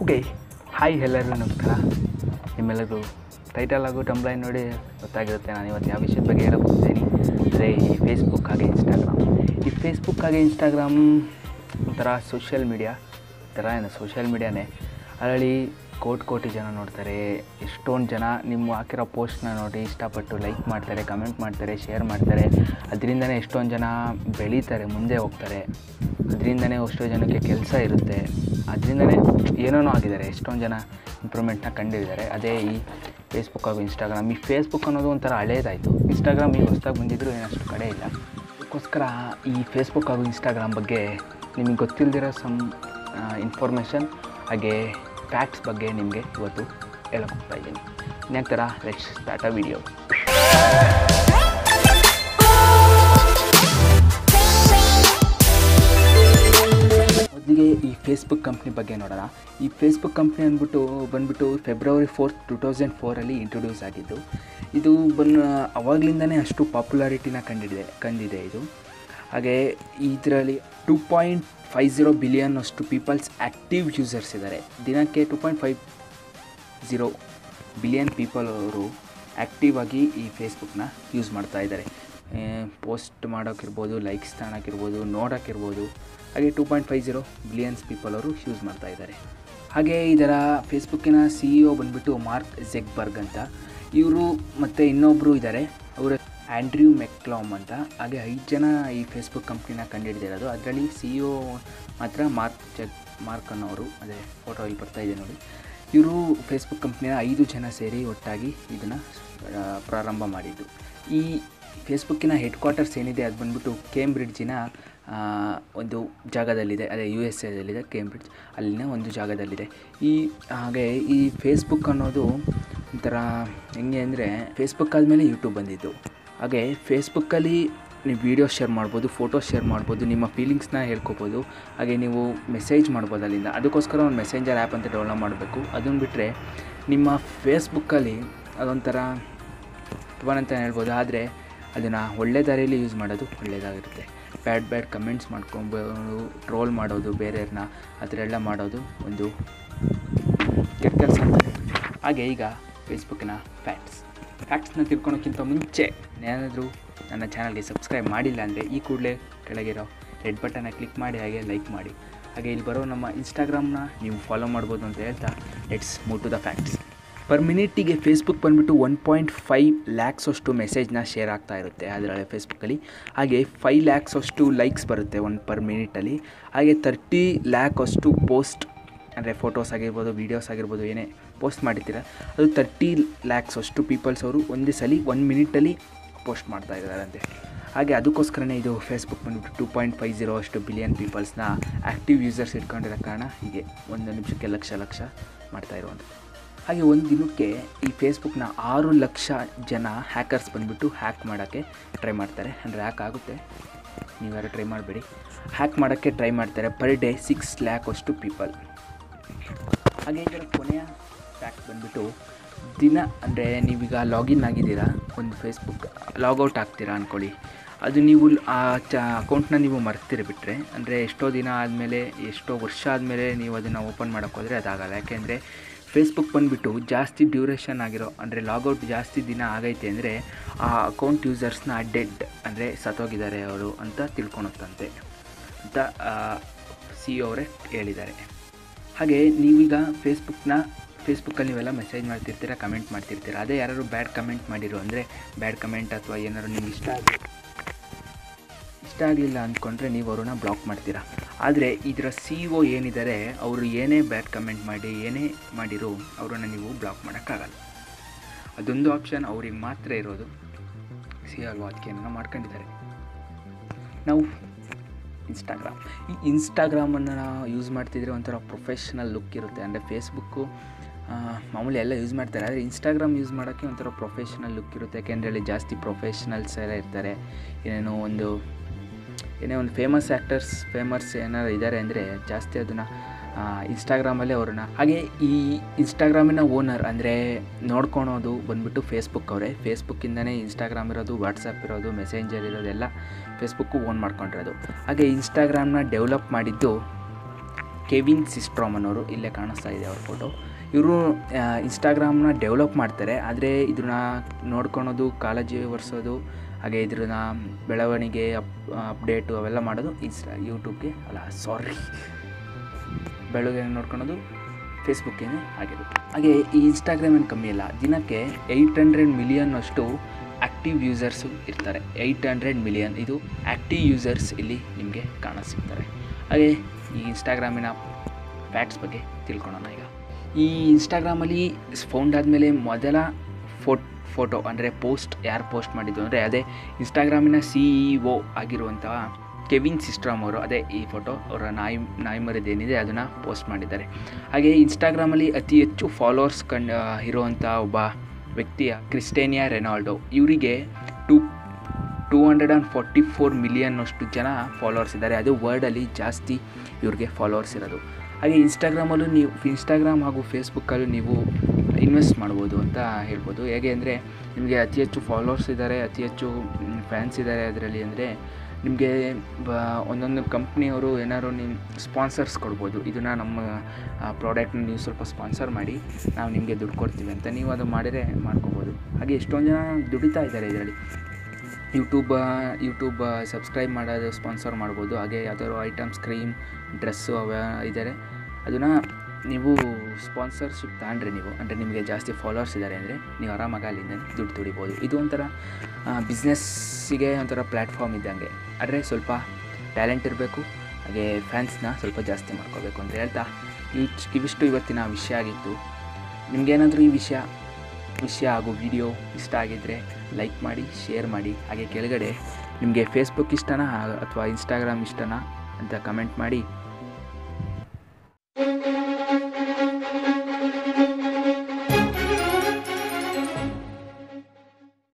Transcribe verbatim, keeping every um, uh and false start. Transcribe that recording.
Okay hi ಎಲ್ಲರಿಗೂ ನಮಸ್ಕಾರ. ನಿಮ್ಮೆಲ್ಲರಿಗೂ ಟೈಟಲ್ ಹಾಗೂ ಟಂಬ್ಲೈನ್ ನೋಡಿ ಗೊತ್ತಾಗಿರುತ್ತೆ ನಾನು ಇವತ್ತು ಯಾವ ವಿಷಯದ ಬಗ್ಗೆ ಹೇಳಕ್ಕೆ ಹೋಗ್ತೀನಿ ಅಂದರೆ ಈ ಫೇಸ್ಬುಕ್ ಹಾಗೆ ಇನ್ಸ್ಟಾಗ್ರಾಮ್. ಈ ಫೇಸ್ಬುಕ್ ಹಾಗೆ ಇನ್ಸ್ಟಾಗ್ರಾಮ್ ಒಂಥರ ಸೋಷಿಯಲ್ ಮೀಡಿಯಾ ಥರ ಏನು ಸೋಷಿಯಲ್ ಮೀಡಿಯಾನೇ. ಅದರಲ್ಲಿ ಕೋಟಿ ಕೋಟಿ ಜನ ನೋಡ್ತಾರೆ. ಎಷ್ಟೊಂದು ಜನ ನಿಮ್ಮ ಹಾಕಿರೋ ಪೋಸ್ಟ್ನ ನೋಡಿ ಇಷ್ಟಪಟ್ಟು ಲೈಕ್ ಮಾಡ್ತಾರೆ, ಕಮೆಂಟ್ ಮಾಡ್ತಾರೆ, ಶೇರ್ ಮಾಡ್ತಾರೆ. ಅದರಿಂದನೇ ಎಷ್ಟೊಂದು ಜನ ಬೆಳೀತಾರೆ, ಮುಂದೆ ಹೋಗ್ತಾರೆ. ಅದರಿಂದನೇ ಎಷ್ಟೋ ಜನಕ್ಕೆ ಕೆಲಸ ಇರುತ್ತೆ. ಅದರಿಂದನೇ ಏನೇನೋ ಆಗಿದ್ದಾರೆ, ಎಷ್ಟೊಂದು ಜನ ಇಂಪ್ರೂವ್ಮೆಂಟ್ನ ಕಂಡಿದ್ದಾರೆ. ಅದೇ ಈ ಫೇಸ್ಬುಕ್ ಹಾಗೂ ಇನ್ಸ್ಟಾಗ್ರಾಮ್. ಈ ಫೇಸ್ಬುಕ್ ಅನ್ನೋದು ಒಂಥರ ಹಳೇದಾಯಿತು. ಇನ್ಸ್ಟಾಗ್ರಾಮ್ ಈಗ ಹೊಸದಾಗಿ ಬಂದಿದ್ದರೂ ಏನಷ್ಟು ಕಡೆ ಇಲ್ಲ. ಅದಕ್ಕೋಸ್ಕರ ಈ ಫೇಸ್ಬುಕ್ ಹಾಗೂ ಇನ್ಸ್ಟಾಗ್ರಾಮ್ ಬಗ್ಗೆ ನಿಮಗೆ ಗೊತ್ತಿಲ್ಲದಿರೋ ಸಮ್ ಇನ್ಫಾರ್ಮೇಷನ್ ಹಾಗೆ ಫ್ಯಾಕ್ಟ್ಸ್ ಬಗ್ಗೆ ನಿಮಗೆ ಇವತ್ತು ಹೇಳಕ್ಕೆ ಹೋಗ್ತಾ ಇದ್ದೀನಿ. ಇನ್ನೊಂದು ಥರ ಲೆಟ್ಸ್ ಸ್ಟಾರ್ಟ್ ಅ ವಿಡಿಯೋ. ಮೊದಲಿಗೆ ಈ ಫೇಸ್ಬುಕ್ ಕಂಪ್ನಿ ಬಗ್ಗೆ ನೋಡೋಣ. ಈ ಫೇಸ್ಬುಕ್ ಕಂಪ್ನಿ ಅಂದ್ಬಿಟ್ಟು ಬಂದ್ಬಿಟ್ಟು ಫೆಬ್ರವರಿ ಫೋರ್ತ್ ಟು ತೌಸಂಡ್ ಫೋರಲ್ಲಿ ಇಂಟ್ರೊಡ್ಯೂಸ್ ಆಗಿದ್ದು. ಇದು ಬನ್ ಅವಾಗಲಿಂದನೇ ಅಷ್ಟು ಪಾಪ್ಯುಲಾರಿಟಿನ ಕಂಡಿದೆ ಕಂಡಿದೆ ಇದು. ಹಾಗೆ ಇದರಲ್ಲಿ two point five zero billion ಅಷ್ಟು ಪೀಪಲ್ಸ್ ಆ್ಯಕ್ಟಿವ್ ಯೂಸರ್ಸ್ ಇದ್ದಾರೆ. ದಿನಕ್ಕೆ two point five zero billion people ಅವರು ಆ್ಯಕ್ಟಿವ್ ಆಗಿ ಈ ಫೇಸ್ಬುಕ್ನ ಯೂಸ್ ಮಾಡ್ತಾ ಇದ್ದಾರೆ. ಪೋಸ್ಟ್ ಮಾಡೋಕ್ಕಿರ್ಬೋದು, ಲೈಕ್ಸ್ ತಗೊಳಕ್ಕಿರ್ಬೋದು, ನೋಡೋಕ್ಕಿರ್ಬೋದು. ಹಾಗೆ two point five zero billions people ಅವರು ಯೂಸ್ ಮಾಡ್ತಾ ಇದ್ದಾರೆ. ಹಾಗೆ ಇದರ ಫೇಸ್ಬುಕ್ಕಿನ ಸಿ ಇ ಒ ಬಂದುಬಿಟ್ಟು ಮಾರ್ಕ್ ಝೆಕ್ಬರ್ಗ್ ಅಂತ. ಇವರು ಮತ್ತು ಇನ್ನೊಬ್ಬರು ಇದ್ದಾರೆ, ಅವರು ಆ್ಯಂಡ್ರ್ಯೂ ಮೆಕ್ಲಾಮ್ ಅಂತ. ಹಾಗೆ ಐದು ಜನ ಈ ಫೇಸ್ಬುಕ್ ಕಂಪ್ನಿನ ಕಂಡುಹಿಡಿದಿರೋದು. ಅದರಲ್ಲಿ ಸಿ ಇ ಒ ಮಾತ್ರ ಮಾರ್ಕ್ ಜೆಕ್ ಮಾರ್ಕ್ ಅನ್ನೋರು. ಅದೇ ಫೋಟೋ ಇಲ್ಲಿ ಬರ್ತಾಯಿದೆ ನೋಡಿ. ಇವರು ಫೇಸ್ಬುಕ್ ಕಂಪ್ನಿನ ಐದು ಜನ ಸೇರಿ ಒಟ್ಟಾಗಿ ಇದನ್ನು ಪ್ರಾರಂಭ ಮಾಡಿದ್ದು. ಈ ಫೇಸ್ಬುಕ್ಕಿನ ಹೆಡ್ ಕ್ವಾರ್ಟರ್ಸ್ ಏನಿದೆ ಅದು ಬಂದುಬಿಟ್ಟು ಕೇಂಬ್ರಿಡ್ಜಿನ ಒಂದು ಜಾಗದಲ್ಲಿದೆ. ಅದೇ ಯು ಎಸ್ ಎದಲ್ಲಿದೆ ಕೇಂಬ್ರಿಡ್ಜ್, ಅಲ್ಲಿನ ಒಂದು ಜಾಗದಲ್ಲಿದೆ. ಈ ಹಾಗೆ ಈ ಫೇಸ್ಬುಕ್ ಅನ್ನೋದು ಒಂಥರ ಹೆಂಗೆ ಅಂದರೆ ಫೇಸ್ಬುಕ್ ಆದಮೇಲೆ ಯೂಟ್ಯೂಬ್ ಬಂದಿದ್ದು. ಹಾಗೆ ಫೇಸ್ಬುಕ್ಕಲ್ಲಿ ನೀವು ವೀಡಿಯೋ ಶೇರ್ ಮಾಡ್ಬೋದು, ಫೋಟೋಸ್ ಶೇರ್ ಮಾಡ್ಬೋದು, ನಿಮ್ಮ ಫೀಲಿಂಗ್ಸ್ನ ಹೇಳ್ಕೊಬೋದು. ಹಾಗೆ ನೀವು ಮೆಸೇಜ್ ಮಾಡ್ಬೋದು ಅಲ್ಲಿಂದ. ಅದಕ್ಕೋಸ್ಕರ ಒಂದು ಮೆಸೇಂಜರ್ ಆ್ಯಪ್ ಅಂತ ಡೌನ್ಲೋಡ್ ಮಾಡಬೇಕು. ಅದನ್ನು ಬಿಟ್ಟರೆ ನಿಮ್ಮ ಫೇಸ್ಬುಕ್ಕಲ್ಲಿ ಅದೊಂಥರ ಫನ್ ಅಂತ ಹೇಳ್ಬೋದು. ಆದರೆ ಅದನ್ನು ಒಳ್ಳೆ ದಾರಿಯಲ್ಲಿ ಯೂಸ್ ಮಾಡೋದು ಒಳ್ಳೆಯದಾಗಿರುತ್ತೆ. ಬ್ಯಾಡ್ ಬ್ಯಾಡ್ ಕಮೆಂಟ್ಸ್ ಮಾಡ್ಕೊಬೋದು, ಟ್ರೋಲ್ ಮಾಡೋದು, ಬೇರೆಯವ್ರನ್ನ ಆ ಥರ ಎಲ್ಲ ಮಾಡೋದು ಒಂದು ಕೆಟ್ಟ ಕೆಲಸ ಅಂತಾರೆ. ಹಾಗೆ ಈಗ ಫೇಸ್ಬುಕ್ಕಿನ ಫ್ಯಾಕ್ಟ್ಸ್ ಫ್ಯಾಕ್ಟ್ಸ್ನ ತಿಳ್ಕೊಳೋಕ್ಕಿಂತ ಮುಂಚೆ ಏನಾದರೂ ನನ್ನ ಚಾನಲ್ಗೆ ಸಬ್ಸ್ಕ್ರೈಬ್ ಮಾಡಿಲ್ಲ ಅಂದರೆ ಈ ಕೂಡಲೇ ಕೆಳಗಿರೋ ರೆಡ್ ಬಟನ್ನ ಕ್ಲಿಕ್ ಮಾಡಿ, ಹಾಗೆ ಲೈಕ್ ಮಾಡಿ. ಹಾಗೆ ಇಲ್ಲಿ ಬರೋ ನಮ್ಮ ಇನ್ಸ್ಟಾಗ್ರಾಮ್ನ ನೀವು ಫಾಲೋ ಮಾಡ್ಬೋದು ಅಂತ ಹೇಳ್ತಾ let's move to the facts. Per ಮಿನಿಟಿಗೆ ಫೇಸ್ಬುಕ್ ಬಂದುಬಿಟ್ಟು ಒನ್ ಪಾಯಿಂಟ್ ಫೈವ್ ಲ್ಯಾಕ್ಸ್ ಅಷ್ಟು ಮೆಸೇಜ್ನ ಶೇರ್ ಆಗ್ತಾ ಇರುತ್ತೆ ಅದರಲ್ಲಿ ಫೇಸ್ಬುಕ್ಕಲ್ಲಿ. ಹಾಗೆ ಫೈವ್ ಲ್ಯಾಕ್ಸ್ ಅಷ್ಟು ಲೈಕ್ಸ್ ಬರುತ್ತೆ ಒಂದು ಪರ್ ಮಿನಿಟಲ್ಲಿ. ಹಾಗೆ ತರ್ಟಿ ಲ್ಯಾಕ್ ಅಷ್ಟು ಪೋಸ್ಟ್ ಅಂದರೆ ಫೋಟೋಸ್ ಆಗಿರ್ಬೋದು, ವೀಡಿಯೋಸ್ ಆಗಿರ್ಬೋದು, ಏನೇ ಪೋಸ್ಟ್ ಮಾಡಿರ್ತೀರ ಅದು ತರ್ಟಿ ಲ್ಯಾಕ್ಸ್ ಅಷ್ಟು ಪೀಪಲ್ಸ್ ಅವರು ಒಂದೇ ಸಲ ಒನ್ ಮಿನಿಟಲ್ಲಿ ಪೋಸ್ಟ್ ಮಾಡ್ತಾ ಇದ್ದಾರಂತೆ. ಹಾಗೆ ಅದಕ್ಕೋಸ್ಕರನೇ ಇದು ಫೇಸ್ಬುಕ್ ಬಂದುಬಿಟ್ಟು ಟೂ ಪಾಯಿಂಟ್ ಫೈವ್ ಝೀರೋ ಅಷ್ಟು ಬಿಲಿಯನ್ ಪೀಪಲ್ಸ್ನ ಆ್ಯಕ್ಟಿವ್ ಯೂಸರ್ಸ್ ಇಟ್ಕೊಂಡಿರೋ ಕಾರಣ ಹೀಗೆ ಒಂದು ನಿಮಿಷಕ್ಕೆ ಲಕ್ಷ ಲಕ್ಷ ಮಾಡ್ತಾ ಇರುವಂಥದ್ದು. ಹಾಗೆ ಒಂದು ದಿನಕ್ಕೆ ಈ ಫೇಸ್ಬುಕ್ನ ಆರು ಲಕ್ಷ ಜನ ಹ್ಯಾಕರ್ಸ್ ಬಂದುಬಿಟ್ಟು ಹ್ಯಾಕ್ ಮಾಡೋಕ್ಕೆ ಟ್ರೈ ಮಾಡ್ತಾರೆ. ಅಂದರೆ ಹ್ಯಾಕ್ ಆಗುತ್ತೆ, ನೀವ್ಯಾರು ಟ್ರೈ ಮಾಡಬೇಡಿ. ಹ್ಯಾಕ್ ಮಾಡೋಕ್ಕೆ ಟ್ರೈ ಮಾಡ್ತಾರೆ ಪರ್ ಡೇ ಸಿಕ್ಸ್ ಲ್ಯಾಕ್ ಅಷ್ಟು ಪೀಪಲ್. ಹಾಗೆ ಇದರ ಕೊನೆಯ ಫ್ಯಾಕ್ಟ್ ಬಂದುಬಿಟ್ಟು ದಿನ ಅಂದರೆ ನೀವೀಗ ಲಾಗಿನ್ ಆಗಿದ್ದೀರಾ ಒಂದು ಫೇಸ್ಬುಕ್, ಲಾಗೌಟ್ ಆಗ್ತೀರಾ ಅಂದ್ಕೊಳ್ಳಿ. ಅದು ನೀವು ಆ ಚ ಅಕೌಂಟ್ನ ನೀವು ಮರ್ತಿರಿ ಬಿಟ್ಟರೆ, ಅಂದರೆ ಎಷ್ಟೋ ದಿನ ಆದಮೇಲೆ, ಎಷ್ಟೋ ವರ್ಷ ಆದಮೇಲೆ ನೀವು ಅದನ್ನು ಓಪನ್ ಮಾಡೋಕ್ಕೆ ಹೋದರೆ ಅದಾಗಲ್ಲ. ಯಾಕೆಂದರೆ ಫೇಸ್ಬುಕ್ ಬಂದುಬಿಟ್ಟು ಜಾಸ್ತಿ ಡ್ಯೂರೇಷನ್ ಆಗಿರೋ ಅಂದರೆ ಲಾಗೌಟ್ ಜಾಸ್ತಿ ದಿನ ಆಗೈತೆ ಅಂದರೆ ಆ ಅಕೌಂಟ್ ಯೂಸರ್ಸ್ನ ಡೆಡ್ ಅಂದರೆ ಸತ್ತೋಗಿದ್ದಾರೆ ಅವರು ಅಂತ ತಿಳ್ಕೊಳುತ್ತಂತೆ ಅಂತ ಸಿ ಇ ಅವರೇ ಹೇಳಿದ್ದಾರೆ. ಹಾಗೆ ನೀವೀಗ ಫೇಸ್ಬುಕ್ನ ಫೇಸ್ಬುಕ್ಕಲ್ಲಿ ನೀವೆಲ್ಲ ಮೆಸೇಜ್ ಮಾಡ್ತಿರ್ತೀರ, ಕಮೆಂಟ್ ಮಾಡ್ತಿರ್ತೀರ. ಅದೇ ಯಾರು ಬ್ಯಾಡ್ ಕಮೆಂಟ್ ಮಾಡಿರೋ ಅಂದರೆ ಬ್ಯಾಡ್ ಕಮೆಂಟ್ ಅಥವಾ ಏನಾದ್ರು ನಿಮ್ಗೆ ಇಷ್ಟ ಆಗಿ ಇಷ್ಟ ಆಗಲಿಲ್ಲ ಅಂದ್ಕೊಂಡ್ರೆ ನೀವು ಅವ್ರನ್ನ ಬ್ಲಾಕ್ ಮಾಡ್ತೀರಾ. ಆದರೆ ಇದರ ಸಿ ಇ ಒ ಏನಿದ್ದಾರೆ ಅವರು ಏನೇ ಬ್ಯಾಡ್ ಕಮೆಂಟ್ ಮಾಡಿ ಏನೇ ಮಾಡಿರೋ ಅವರನ್ನು ನೀವು ಬ್ಲಾಕ್ ಮಾಡೋಕ್ಕಾಗಲ್ಲ. ಅದೊಂದು ಆಪ್ಷನ್ ಅವ್ರಿಗೆ ಮಾತ್ರ ಇರೋದು. ಸಿ ಅಲ್ವಾ, ಅದಕ್ಕೆ ಏನೋ ಮಾಡ್ಕೊಂಡಿದ್ದಾರೆ. ನಾವು ಇನ್ಸ್ಟಾಗ್ರಾಮ್ ಈ ಇನ್ಸ್ಟಾಗ್ರಾಮನ್ನು ನಾವು ಯೂಸ್ ಮಾಡ್ತಿದ್ರೆ ಒಂಥರ ಪ್ರೊಫೆಷ್ನಲ್ ಲುಕ್ ಇರುತ್ತೆ. ಅಂದರೆ ಫೇಸ್ಬುಕ್ಕು ಮಾಮೂಲಿ ಎಲ್ಲ ಯೂಸ್ ಮಾಡ್ತಾರೆ, ಆದರೆ ಇನ್ಸ್ಟಾಗ್ರಾಮ್ ಯೂಸ್ ಮಾಡೋಕ್ಕೆ ಒಂಥರ ಪ್ರೊಫೆಷ್ನಲ್ ಲುಕ್ ಇರುತ್ತೆ. ಯಾಕೆಂದರೆ ಅಲ್ಲಿ ಜಾಸ್ತಿ ಪ್ರೊಫೆಷ್ನಲ್ಸ್ ಎಲ್ಲ ಇರ್ತಾರೆ. ಏನೇನೋ ಒಂದು ಏನೇ ಒಂದು ಫೇಮಸ್ ಆ್ಯಕ್ಟರ್ಸ್ ಫೇಮಸ್ ಏನಾರು ಇದ್ದಾರೆ ಅಂದರೆ ಜಾಸ್ತಿ ಅದನ್ನು ಇನ್ಸ್ಟಾಗ್ರಾಮಲ್ಲೇ ಅವ್ರನ್ನ. ಹಾಗೆ ಈ ಇನ್ಸ್ಟಾಗ್ರಾಮಿನ ಓನರ್ ಅಂದರೆ ನೋಡ್ಕೊಳೋದು ಬಂದುಬಿಟ್ಟು ಫೇಸ್ಬುಕ್ ಅವರೇ. ಫೇಸ್ಬುಕ್ಕಿಂದನೇ ಇನ್ಸ್ಟಾಗ್ರಾಮ್ ಇರೋದು, ವಾಟ್ಸಪ್ ಇರೋದು, ಮೆಸೇಂಜರ್ ಇರೋದೆಲ್ಲ ಫೇಸ್ಬುಕ್ಕು ಓನ್ ಮಾಡ್ಕೊಂಡಿರೋದು. ಹಾಗೆ ಇನ್ಸ್ಟಾಗ್ರಾಮ್ನ ಡೆವಲಪ್ ಮಾಡಿದ್ದು ಕೆವಿನ್ ಸಿಸ್ಟ್ರಾಮ್ ಅನ್ನೋರು, ಇಲ್ಲೇ ಕಾಣಿಸ್ತಾ ಇದೆ ಅವ್ರ ಫೋಟೋ. ಇವರು ಇನ್ಸ್ಟಾಗ್ರಾಮ್ನ ಡೆವಲಪ್ ಮಾಡ್ತಾರೆ, ಆದರೆ ಇದನ್ನ ನೋಡ್ಕೊಳೋದು, ಕಾಳಜಿ ಒರೆಸೋದು, ಹಾಗೆ ಇದ್ರನ್ನ ಬೆಳವಣಿಗೆ ಅಪ್ ಅಪ್ಡೇಟು ಅವೆಲ್ಲ ಮಾಡೋದು ಇನ್ಸ್ಟಾ ಯೂಟ್ಯೂಬ್ಗೆ ಅಲ್ಲ ಸಾರಿ ಬೆಳವಣಿಗೆ ನೋಡ್ಕೊಳೋದು ಫೇಸ್ಬುಕ್ಕೇನೆ ಆಗಿರುತ್ತೆ. ಹಾಗೆ ಈ ಇನ್ಸ್ಟಾಗ್ರಾಮ್ ಏನು ಕಮ್ಮಿ ಇಲ್ಲ, ದಿನಕ್ಕೆ ಏಯ್ಟ್ ಹಂಡ್ರೆಡ್ ಮಿಲಿಯನ್ ಅಷ್ಟು ಆ್ಯಕ್ಟಿವ್ ಯೂಸರ್ಸು ಇರ್ತಾರೆ. ಏಯ್ಟ್ ಹಂಡ್ರೆಡ್ ಮಿಲಿಯನ್ ಇದು ಆ್ಯಕ್ಟಿವ್ ಯೂಸರ್ಸ್ ಇಲ್ಲಿ ನಿಮಗೆ ಕಾಣಸಿಗ್ತಾರೆ. ಹಾಗೆ ಈ ಇನ್ಸ್ಟಾಗ್ರಾಮಿನ ಫ್ಯಾಕ್ಟ್ಸ್ ಬಗ್ಗೆ ತಿಳ್ಕೊಳ್ಳೋಣ ಈಗ. ಈ ಇನ್ಸ್ಟಾಗ್ರಾಮಲ್ಲಿ ಫೌಂಡ್ ಆದಮೇಲೆ ಮೊದಲ ಫೋಟ್ ಫೋಟೋ ಅಂದರೆ ಪೋಸ್ಟ್ ಯಾರು ಪೋಸ್ಟ್ ಮಾಡಿದ್ದು ಅಂದರೆ ಅದೇ ಇನ್ಸ್ಟಾಗ್ರಾಮಿನ ಸಿ ಇ ಒ ಆಗಿರುವಂಥ ಕೆವಿನ್ ಸಿಸ್ಟ್ರಾಮ್ ಅವರು, ಅದೇ ಈ ಫೋಟೋ ಅವರ ನಾಯಿ ನಾಯಿ ಮರಿದೇನಿದೆ ಅದನ್ನು ಪೋಸ್ಟ್ ಮಾಡಿದ್ದಾರೆ. ಹಾಗೆ ಇನ್ಸ್ಟಾಗ್ರಾಮಲ್ಲಿ ಅತಿ ಹೆಚ್ಚು ಫಾಲೋವರ್ಸ್ ಕಂಡು ಇರುವಂಥ ಒಬ್ಬ ವ್ಯಕ್ತಿಯ ಕ್ರಿಸ್ಟೇನಿಯಾ ರೆನಾಲ್ಡೋ, ಇವರಿಗೆ two two hundred and forty four million ಅಷ್ಟು ಜನ ಫಾಲೋವರ್ಸ್ ಇದ್ದಾರೆ. ಅದು ವರ್ಲ್ಡಲ್ಲಿ ಜಾಸ್ತಿ ಇವ್ರಿಗೆ ಫಾಲೋವರ್ಸ್ ಇರೋದು. ಹಾಗೆ ಇನ್ಸ್ಟಾಗ್ರಾಮಲ್ಲೂ ನೀವು ಇನ್ಸ್ಟಾಗ್ರಾಮ್ ಹಾಗೂ ಫೇಸ್ಬುಕ್ಕಲ್ಲೂ ನೀವು ಇನ್ವೆಸ್ಟ್ ಮಾಡ್ಬೋದು ಅಂತ ಹೇಳ್ಬೋದು. ಹೇಗೆ ಅಂದರೆ ನಿಮಗೆ ಅತಿ ಹೆಚ್ಚು ಫಾಲೋವರ್ಸ್ ಇದ್ದಾರೆ, ಅತಿ ಹೆಚ್ಚು ಫ್ಯಾನ್ಸ್ ಇದ್ದಾರೆ ಅದರಲ್ಲಿ ಅಂದರೆ ನಿಮಗೆ ಬ ಒಂದೊಂದು ಕಂಪ್ನಿಯವರು ಏನಾದ್ರು ನಿಮ್ಮ ಸ್ಪಾನ್ಸರ್ಸ್ ಕೊಡ್ಬೋದು, ಇದನ್ನು ನಮ್ಮ ಪ್ರಾಡಕ್ಟ್ನ ನೀವು ಸ್ವಲ್ಪ ಸ್ಪಾನ್ಸರ್ ಮಾಡಿ ನಾವು ನಿಮಗೆ ದುಡ್ಡು ಕೊಡ್ತೀವಿ ಅಂತ ನೀವು ಅದು ಮಾಡಿದರೆ ಮಾಡ್ಕೋಬೋದು. ಹಾಗೆ ಎಷ್ಟೊಂದು ಜನ ದುಡಿತಾ ಇದ್ದಾರೆ ಇದರಲ್ಲಿ. ಯೂಟ್ಯೂಬ ಯೂಟ್ಯೂಬ್ ಸಬ್ಸ್ಕ್ರೈಬ್ ಮಾಡೋದು ಸ್ಪಾನ್ಸರ್ ಮಾಡ್ಬೋದು. ಹಾಗೆ ಯಾವ್ದಾದ್ರು ಐಟಮ್ಸ್, ಕ್ರೀಮ್, ಡ್ರೆಸ್ಸು ಅವ ಇದ್ದಾರೆ, ಅದನ್ನು ನೀವು ಸ್ಪಾನ್ಸರ್ಶಿಪ್ ತಗೊಂಡ್ರೆ ನೀವು ಅಂದರೆ ನಿಮಗೆ ಜಾಸ್ತಿ ಫಾಲೋವರ್ಸ್ ಇದ್ದಾರೆ ಅಂದರೆ ನೀವು ಆರಾಮಾಗಿ ಅಲ್ಲಿಂದ ದುಡ್ಡು ದುಡಿಬೋದು. ಇದು ಒಂಥರ ಬಿಸ್ನೆಸ್ಸಿಗೆ ಒಂಥರ ಪ್ಲ್ಯಾಟ್ಫಾರ್ಮ್ ಇದ್ದಂಗೆ, ಆದರೆ ಸ್ವಲ್ಪ ಟ್ಯಾಲೆಂಟ್ ಇರಬೇಕು, ಹಾಗೆ ಫ್ಯಾನ್ಸ್ನ ಸ್ವಲ್ಪ ಜಾಸ್ತಿ ಮಾಡ್ಕೋಬೇಕು ಅಂತ ಹೇಳ್ತಾ ಇಷ್ಟು ಇವಿಷ್ಟು ಇವತ್ತಿನ ವಿಷಯ ಆಗಿತ್ತು. ನಿಮಗೇನಾದರೂ ಈ ವಿಷಯ ವಿಷಯ ಹಾಗೂ ವಿಡಿಯೋ ಇಷ್ಟ ಆಗಿದ್ದರೆ ಲೈಕ್ ಮಾಡಿ, ಶೇರ್ ಮಾಡಿ. ಹಾಗೆ ಕೆಳಗಡೆ ನಿಮಗೆ ಫೇಸ್ಬುಕ್ ಇಷ್ಟನಾ ಅಥವಾ ಇನ್ಸ್ಟಾಗ್ರಾಮ್ ಇಷ್ಟನಾ ಅಂತ ಕಮೆಂಟ್ ಮಾಡಿ.